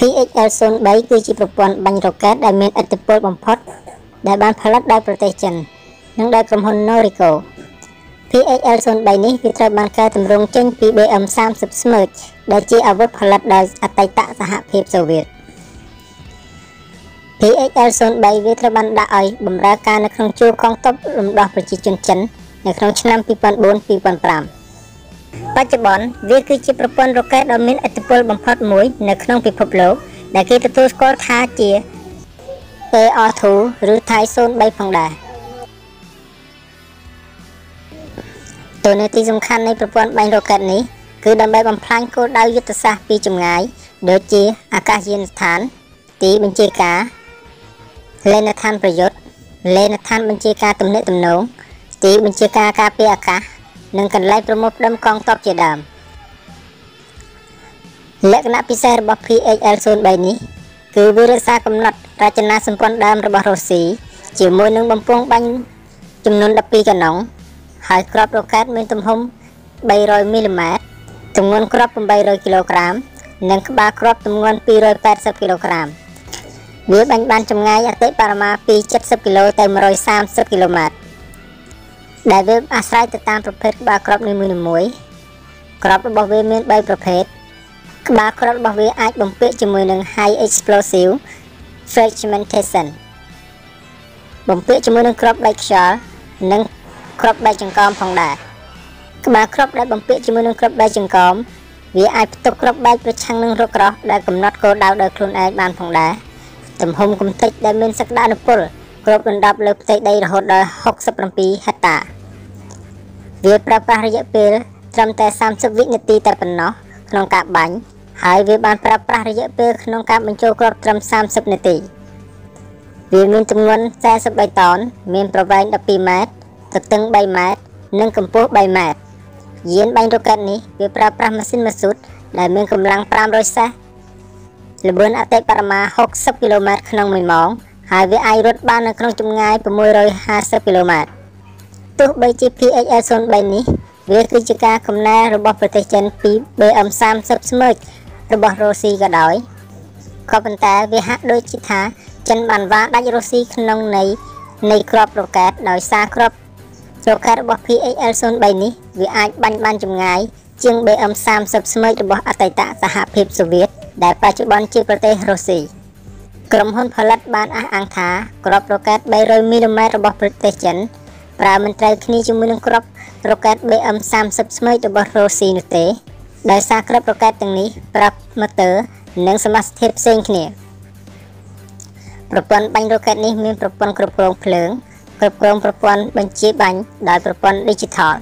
PHL-03 គឺជាប្រព័ន្ធបាញ់រ៉ុកែតដែលមានឥទ្ធិពលបំផុតដែលបានផលិតដោយប្រទេសចិននិងដោយក្រុមហ៊ុន Noriko PHL-03 នេះវាត្រូវបានកែតម្រង់ចេញពី BM-30 Smerch ដែលជាអាវុធផលិតដោយអតីតសហភាពសូវៀត PHL-03 វាត្រូវបានដាក់ឲ្យបម្រើការនៅក្នុងជួរកងទ័ពរំដោះប្រជាជនចិននៅក្នុងឆ្នាំ 2004-2005 បច្ចុប្បន្នវាគឺជាប្រព័ន្ធរ៉ុកែតដ៏មានឥទ្ធិពលបំផុតមួយនៅក្នុងពិភពលោកដែលគេទទួលស្គាល់ថាជា AR-2 ឬ Thai-03 ផងដែរតួនាទីសំខាន់នៃប្រព័ន្ធបាញ់រ៉ុកែតនេះគឺដើម្បីបំផ្លាញគោលដៅយុទ្ធសាស្ត្រពីចម្ងាយដូចជាអាកាសយានដ្ឋានទីបញ្ជាការលេនដ្ឋានប្រយុទ្ធលេនដ្ឋានបញ្ជាការទំនាក់ទំនងទីបញ្ជាការការពារអាកាសនិងកន្លែងប្រមូលផ្ដុំកងទ័ពជាដើមលក្ខណៈពិសេសរបស់ PHL-03 នេះគឺវារក្សាកំណត់រចនាសម្ព័ន្ធដើមរបស់រុស្ស៊ីជាមួយនឹងបំពង់បាញ់ចំនួន12កាណុងហើយគ្រាប់រ៉ុកែតមានទំហំ300 មីលីម៉ែត្រទម្ងន់គ្រាប់800គីឡូក្រាមនិងក្បាលគ្រាប់ទម្ងន់280គីឡូក្រាមវាបាញ់បានចម្ងាយអតិបរមាពី70គីឡូទៅ130គីឡូម៉ែត្រដែលវាអាស្រ័យទៅតាមប្រភេទក្បាលគ្រាប់នីមួយៗគ្រាប់របស់វាមាន3ប្រភេទក្បាលគ្រាប់របស់វាអាចបំពាក់ជាមួយនឹង High Explosive Fragmentation បំពាក់ជាមួយនឹងគ្រាប់បែកខ្យល់និងគ្រាប់បែកចង្កោមផងដែរក្បាលគ្រាប់ដែលបំពាក់ជាមួយនឹងគ្រាប់បែកចង្កោមវាអាចផ្ទុកគ្រាប់បែកប្រឆាំងនឹងរថក្រោះដែលកំណត់គោលដៅដោយខ្លួនឯងបានផងដែរទំហំកំទេចដែលមានសក្តានុពលគ្របដណ្ដប់លើផ្ទៃដីរហូតដល់67ហិកតា វាប្រើប្រាស់រយៈពេលត្រឹមតែ30វិនាទីតែប៉ុណ្ណោះក្នុងការបាញ់ហើយវាបានប្រើប្រាស់រយៈពេលក្នុងការបញ្ចូលគ្រាប់ត្រឹម30នាទីវាមានទម្ងន់43តោនមានប្រវែង12ម៉ែត្រទទឹង3ម៉ែត្រនិងកម្ពស់3ម៉ែត្រយានបាញ់រ៉ុកែតនេះវាប្រើប្រាស់ម៉ាស៊ីនម៉ាស៊ូតដែលមានកម្លាំង500សេសល្បឿនអតិបរមា60គីឡូម៉ែត្រក្នុង1ម៉ោងហើយវាអាចរត់បាននៅក្នុងចម្ងាយ650គីឡូម៉ែត្រទោះបីជា PHL-03 នេះវាគឺជាការកំណែរបស់ប្រទេសចិនពី BM-30 Smerch របស់រុស្ស៊ីក៏ដោយក៏ប៉ុន្តែវាហាក់ដូចជាថាចិនបានវាដាច់រុស្ស៊ីក្នុងនៃគ្រាប់រ៉ុកែតដោយសារគ្រាប់រ៉ុកែតរបស់ PHL-03 នេះវាអាចបាញ់បានចម្ងាយជាង BM-30 Smerch របស់អតីតសហភាពសូវៀតដែលបច្ចុប្បន្នជាប្រទេសរុស្ស៊ីក្រុមហ៊ុនផលិតបានអះអាងថាគ្រាប់រ៉ុកែត300មីលីម៉ែត្ររបស់ប្រទេសចិនប្រើមិនត្រូវគ្នាជាមួយនឹងគ្រាប់រ៉ុកែត BM-30 Smerch របស់រុស្ស៊ីនោះទេដោយសារគ្រាប់រ៉ុកែតទាំងនេះប្រើម៉ូទ័រនិងសមាសធាតុផ្សេងគ្នាប្រព័ន្ធបាញ់រ៉ុកែតនេះមានប្រព័ន្ធគ្រប់គ្រងភ្លើងគ្រប់គ្រងប្រព័ន្ធបញ្ជាបាញ់ដោយប្រព័ន្ធ Digital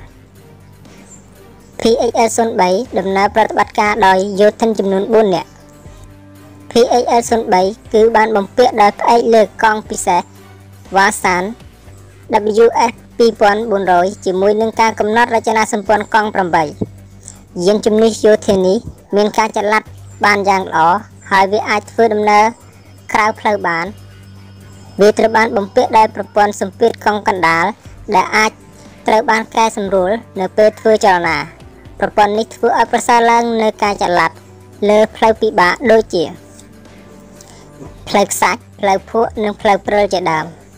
PHL-03 ដំណើរប្រតិបត្តិការដោយយោធិនចំនួន4នាក់ PHL-03 គឺបានបំពាក់ដោយផ្អែកលើកង់ពិសេស Wasan WS 2400ជាមួយនឹងការកំណត់រចនាសម្ព័ន្ធកង់8យានជំនិះយោធានេះមានការចល័តបានយ៉ាងល្អហើយវាអាចធ្វើដំណើរក្រៅផ្លូវបានវាត្រូវបានបំពាក់ដោយប្រព័ន្ធសម្ពាធកង់កណ្ដាលដែលអាចត្រូវបានកែសម្រួលនៅពេលធ្វើចលនាប្រព័ន្ធនេះធ្វើឲ្យប្រសើរឡើងនៅការចល័តលើផ្លូវពិបាកដូចជាផ្លូវខ្សាច់ផ្លូវភក់និងផ្លូវព្រិលជាដើម